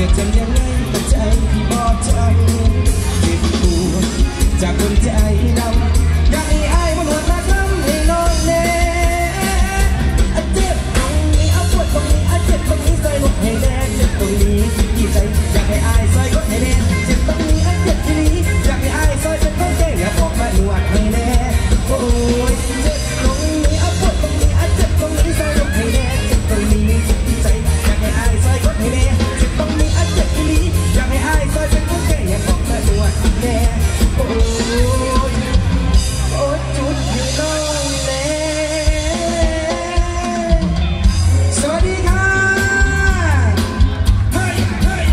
จะจำยังไงแต่ใจที่บอกใจเจ็บปวดจากคนใจเราอยากให้อายมันหวนมาทำให้น้องแน่เจ็บตรงนี้ปวดตรงนี้เจ็บตรงนี้ใส่หมดให้แน่เจ็บตรงนี้ที่ใจอยากให้อายใส่หมดให้แน่เจ็บตรงนี้เจ็บที่นี้อยากให้อายใส่เป็นคนแก่อยากออกมาหนวดให้แน่โอ้ยเจ็บตรงนี้ปวดตรงนี้เจ็บตรงนี้ใส่หมดให้แน่เจ็บตรงนี้ที่ใจอยากให้อายใส่หมดให้แน่เจ็บตรงนี้เจ็บที่นี้อยากให้อายใส่เป็นคนแก่อยากออกมาหนวดให้แน่โอ้ยโอ้จุดให้น้องแน่สวัสดีค่ะเฮ้ยเฮ้ย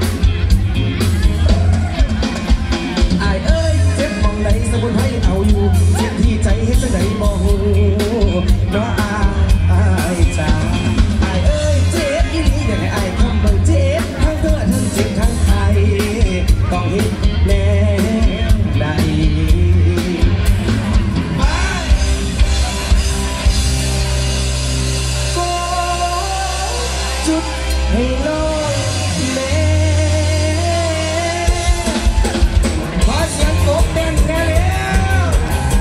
อายเอ้ยเจ็บมองไหนสมุนไพรเอาอยู่เจ็บที่ใจเห็นจะได้บ่หูเนาะอายจ้าอายเอ้ยเจ็บอีหลีอยากให้อายคำเบิ่งเจ็บทั้งเธอทั้งเจ็บทั้งไทยต้องเห็นแน่ได้จุดให้น้องแม่ขอเสียงกบเต้นแน่แล้ว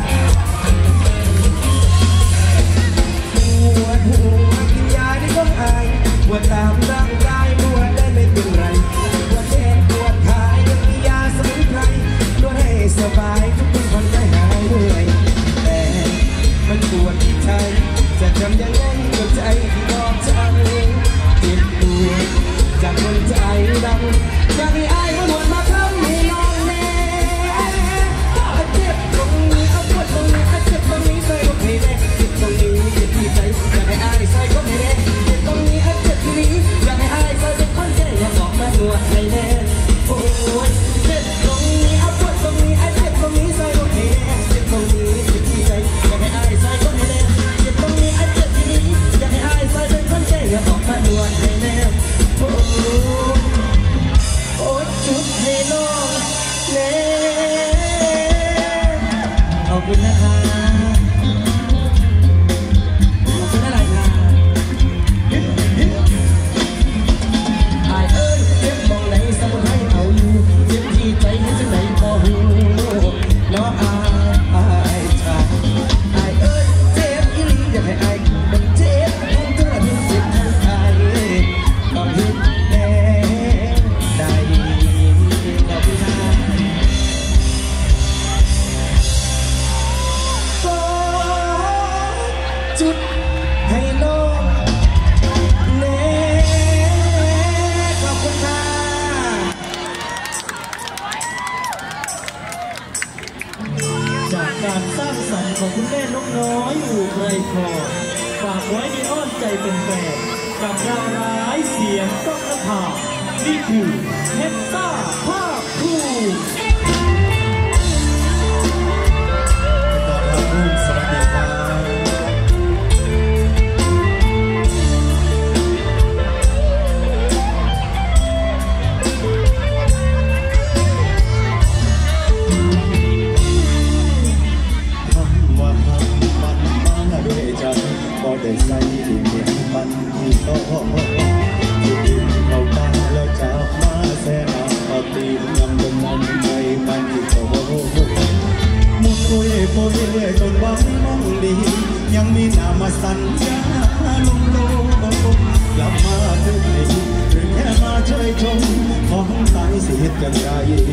ปวดหัวกินยาที่ต้องอายปวดตามร่างกายปวดได้ไม่เป็นไรปวดแขนปวดขายังมียาสมุนไพรนวดให้สบายทุกคนได้หายเหนื่อยแต่มันปวดที่ใจจะทำยังไงกับใจที่นอกใจเจ็บปวดจากคนใจดำอยากให้อายมันหวนมาทำให้น้องแน่เจ็บตรงนี้ปวดตรงนี้เจ็บตรงนี้ใส่ก็ให้แน่เจ็บตรงนี้เจ็บที่ใจอยากให้อายใส่ก็ให้แน่เจ็บตรงนี้เจ็บที่นี้อยากให้อายใส่เป็นคนแก่อยากออกมาหนวดให้แน่โอ้ยเจ็บตรงนี้ปวดตรงนี้เจ็บตรงนี้ใส่ก็ให้แน่เจ็บตรงนี้เจ็บที่ใจอยากให้อายใส่ก็ให้แน่เจ็บตรงนี้เจ็บที่นี้อยากให้อายใส่เป็นคนแก่อยากออกมาหนวดให้แน่โอ้ยจุดให้น้องแน่ขอบคุณนะคะขอบคุณอะไรค่ะอายเอ้ยเจ็บมองไหนสมุนไพรเอาอยู่เจ็บที่ใจเห็นจังไหนบ่หูเนาะอายจ้าอายเอ้ยเจ็บอีหลีอยากให้อายมันเจ็บทั้งเธอทั้งเจ็บทั้งอายต้องเห็นแน่ได้ขอบคุณค่ะจุดให้น้องแน่ขอบคุณค่ะจากการสร้างสรรค์ของคุณแม่นกน้อยอู่ไกรคอฝากไว้ในอ้อมใจเป็นแฟนกับดาวร้ายเสียงต้องนภานี่คือเพชรต้าภาคภูมิสวัสดีครับก็ได้ใส่ดินเดียนมันที่โตที่ดินเขาตาแล้วจับมาแซ่เอาตีนยังบนมันใจมันที่โตมุดคุยโปยจนวังมองดียังมีหน้ามาสั่นยาลงโลกลับมาถึงไหนหรือแค่มาช่วยชมของตายเสียจังไร